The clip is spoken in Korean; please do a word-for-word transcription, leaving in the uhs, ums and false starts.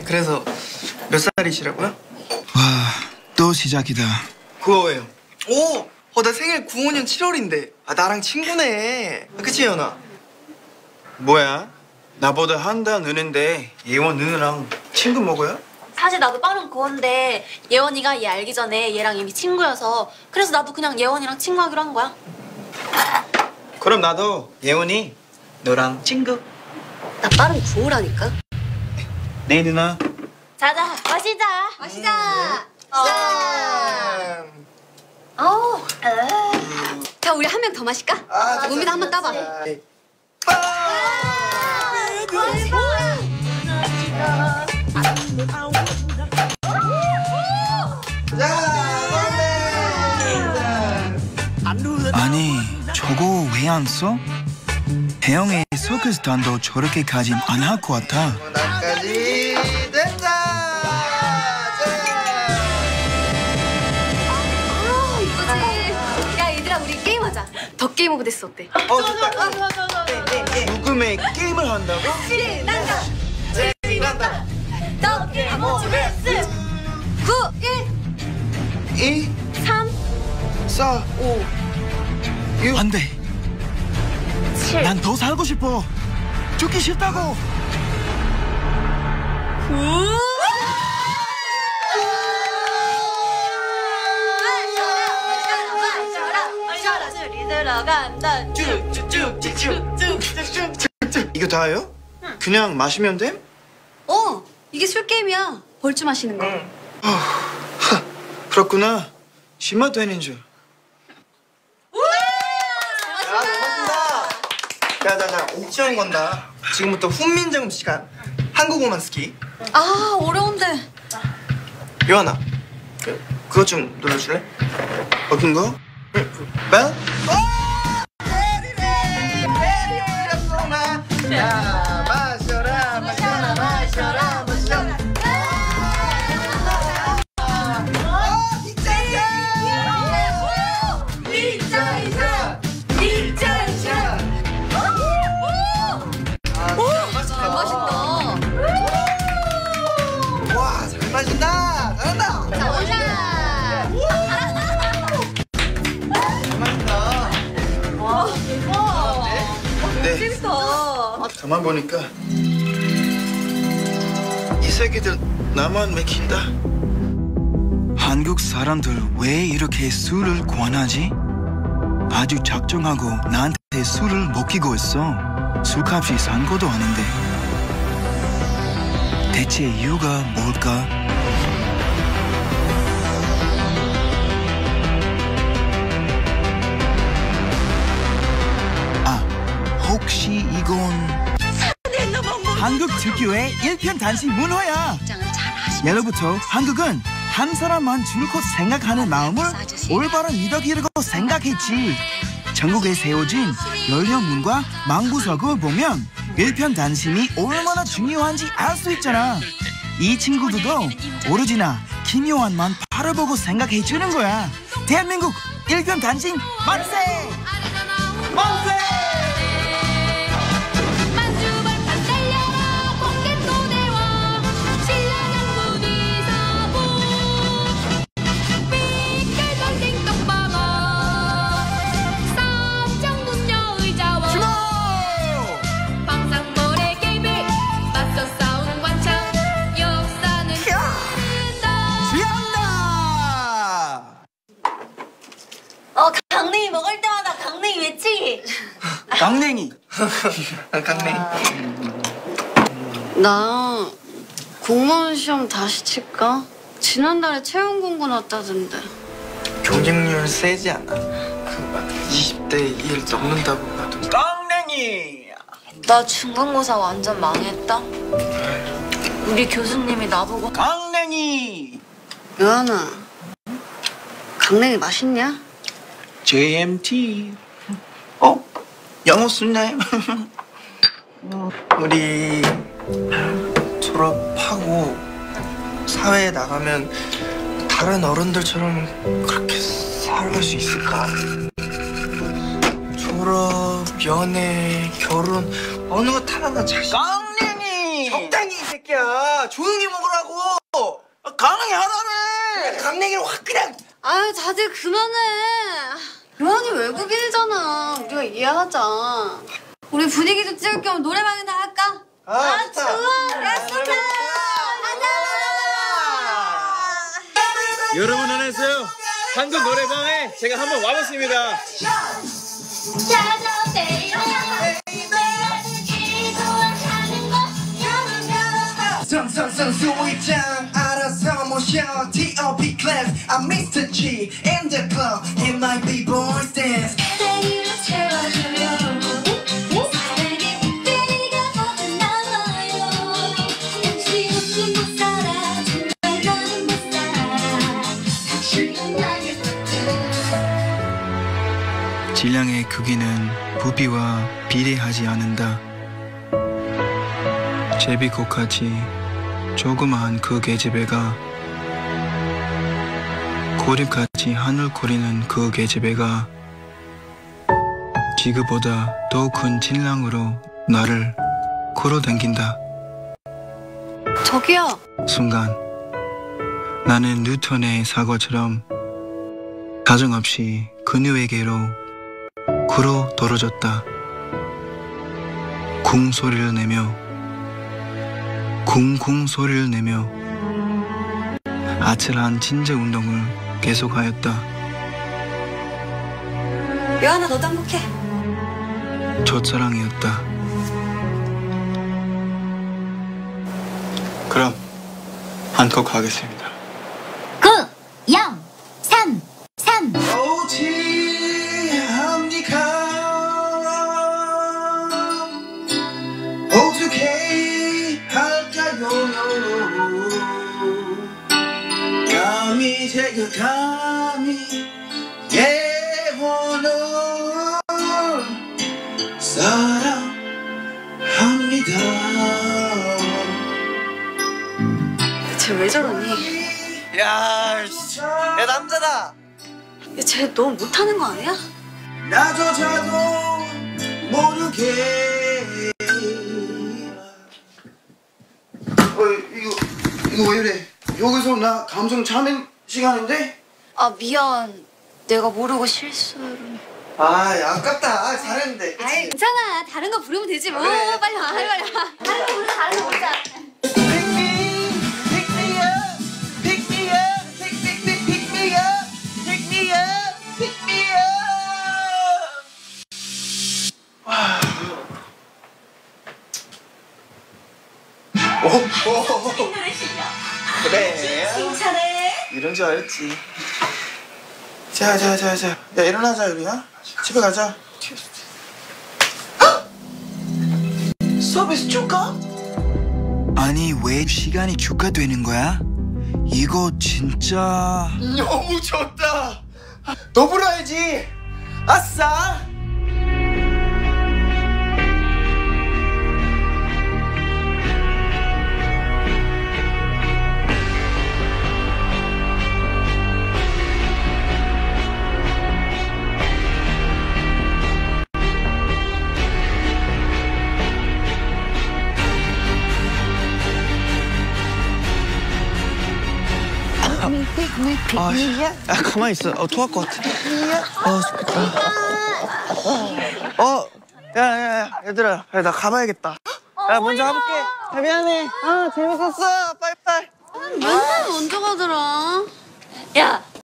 그래서 몇 살이시라고요? 와, 또 시작이다. 구월이에요. 오! 어, 나 생일 구오년 칠월인데. 아, 나랑 친구네. 아, 그치, 예원아? 뭐야? 나보다 한 달 느는데 예원 누나랑 친구 먹어요? 사실 나도 빠른 고인데 예원이가 얘 알기 전에 얘랑 이미 친구여서 그래서 나도 그냥 예원이랑 친구하기로 한 거야. 그럼 나도 예원이 너랑 친구. 나 빠른 구호라니까. 네 누나. 자자, 마시자. 마시자. 짠. 어우. 자, 우리 한 명 더 마실까? 아, 우미도 한번 따봐. 네. 아니, 저거 왜 안 써? 대형의 서커스 단도 저렇게까진 안 할 것 같아. 나까지 된다. 아, 이거지. 야, 얘들아, 우리 게임하자. 더 게임 오브 데스 어때? 어, 좋다. 녹음에 게임을 한다고? 신난다. 재미난다. 더 게임 오브 데스. 구, 일, 이, 삼, 사, 오, 육. 안 돼. 칠. 난 더 살고 싶어. 죽기 싫다고. 들어간다. 쭉쭉쭉쭉쭉쭉쭉쭉. 이거 다예요? 그냥 마시면 돼? 어, 이게 술 게임이야. 벌주 마시는 거. 하, 그렇구나. 심화 되는 줄. 자, 자, 자, 옥시원 건다. 지금부터 훈민정음 시간. 한국어만 스키. 아, 어려운데. 요하나, 그, 그것 좀 눌러줄래? 어떤 거? 벨? 야, 마셔라, 마셔라, 마셔라, 마셔라. 잘 마신다. 와, 잘 마신다. 잘한다. 자, 올라. 잘 마신다. 네. 재밌어. 가만 보니까 이 새끼들 나만 맥힌다. 한국 사람들 왜 이렇게 술을 권하지? 아주 작정하고 나한테 술을 먹이고 있어. 술값이 싼 것도 아닌데. 대체 이유가 뭘까? 아, 혹시 이건 한국 특유의 일편단심 문화야. 예로부터 한국은 한 사람만 줄곧 생각하는 마음을 올바른 미덕이라고 생각했지. 전국에 세워진 연령문과 망부석을 보면 일편단심이 얼마나 중요한지 알 수 있잖아. 이 친구들도 오로지나 김요한만 바라보고 생각해주는 거야. 대한민국 일편단심 만세! 만세! 어, 강냉이 먹을 때마다 강냉이 외치기. 강냉이. 강냉이. 나 공무원 시험 다시 칠까? 지난달에 채용 공고 났다던데. 경쟁률 세지 않아? 그 이십 대 일 넘는다고 하던데. 강냉이. 나 중간고사 완전 망했다. 우리 교수님이 나보고 강냉이. 요한아, 강냉이 맛있냐? 제이엠티. 어? 영어 쓰나요? 우리 졸업하고 사회에 나가면 다른 어른들처럼 그렇게 살아갈 수 있을까? 졸업, 연애, 결혼 어느 것 하나가 잘. 강냉이. 적당히 이 새끼. 새끼야. 조용히 먹으라고. 아, 가능해 하라며. 강냉이를 확 그냥. 아유 다들 그만해. 요한이 외국인이잖아. 우리가 이해하자. 우리 분위기 좀 찍을 겸 노래방이나 할까? 아, 아 좋다. 좋아. 약속해. 여러분 안녕하세요. 한국 노래방에 제가 한번 와봤습니다. 성성성 수위장 알아서 모셔 티 오 피 class I'm 미스터 G in the club It might be boys dance 생일을 채워줘요 사랑의 빛들이가 거듭 나와요 당신 없이 못 살아 정말 나는 못 살아 당신은 나의 질량의 크기는 부피와 비례하지 않는다. 제비꽃같이 조그마한 그 계집애가 고립같이 하늘 고리는 그 계집애가 지그보다 더 큰 질량으로 나를 끌어당긴다. 저기요. 순간 나는 뉴턴의 사고처럼 사정없이 그녀에게로 굴러 떨어졌다. 쿵 소리를 내며 쿵쿵 소리를 내며 아찔한 진제 운동을 계속하였다. 요한아 너도 행복해. 첫사랑이었다. 그럼 한곡 하겠습니다. 구, 영, 삼, 삼 어찌합니까 어떻게 할까요 감히 제가 감히 예원을 사랑합니다 쟤 왜 저러니? 야, 씨. 야 남자다 쟤 너무 못하는 거 아니야? 나조차도 모르게 어 이거 이거 왜 이래 여기서 나 감성 참인 시간인데 아 미안. 내가 모르고 실수를. 아 아깝다 아, 잘했는데 그치? 아이 괜찮아. 다른 거 부르면 되지 뭐. 그래. 빨리 와. 빨리 와. 다른 거 부르자. 다른 거 부르자. Pick me, pick me up, pick me up, pick, pick, pick, pick me up, pick me up, pick me up. 와. 오, 오, 오. 그래. 칭찬해 이런 줄 알았지. 자, 자, 자, 자. 야, 일어나자, 우리야. 집에 가자. 헉! 서비스 줄까? 아니 왜 시간이 축하되는 거야? 이거 진짜... 너무 좋다. 너 불러야지. 아싸. 아, 야, 가만히 있어. 어, 토할 것 같아. 어, 어, 어, 야, 야, 야, 얘들아, 야, 나 가봐야겠다. 야, 먼저 가볼게. 야, 미안해. 아, 재밌었어. 빠이빠이. 맨날 먼저 가더라. 야,